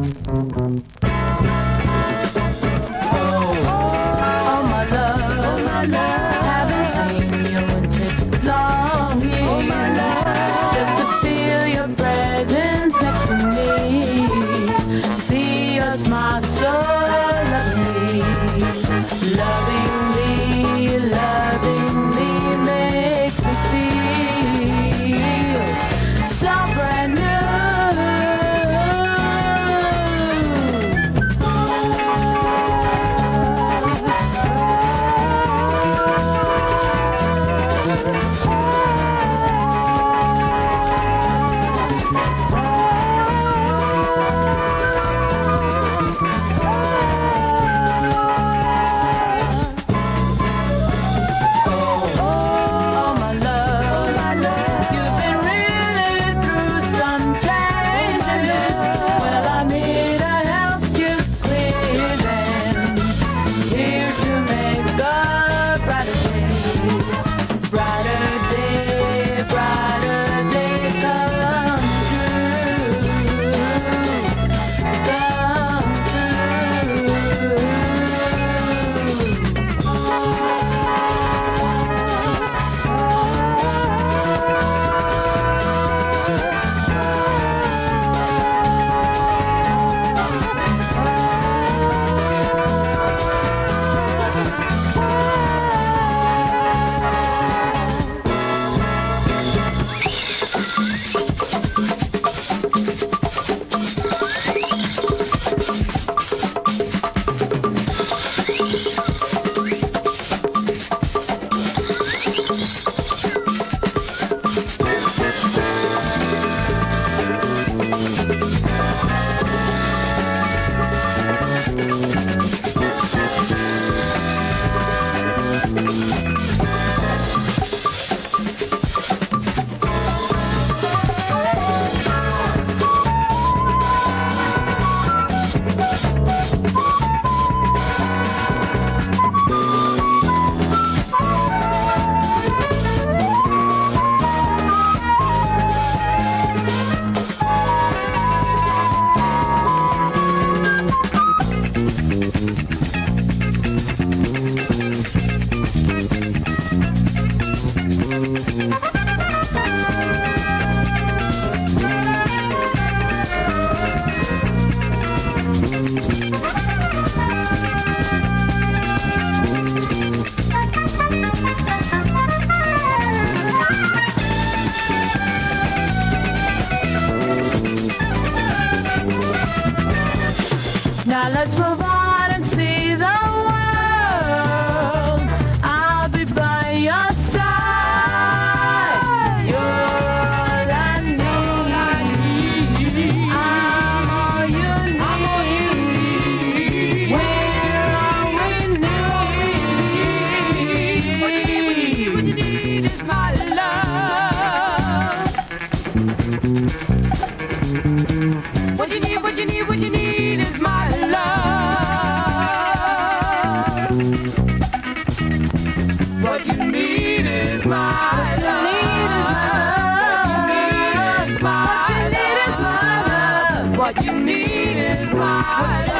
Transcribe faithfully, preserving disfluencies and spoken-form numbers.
Now let's move on and see the world. I'll be by your side. You're all I need. I'm all you need. We're all we need. What you need, what you need, what you need is my love. What you need, what you need, what you need is my love. What you need is my love. What you need is my love. What you need is my love.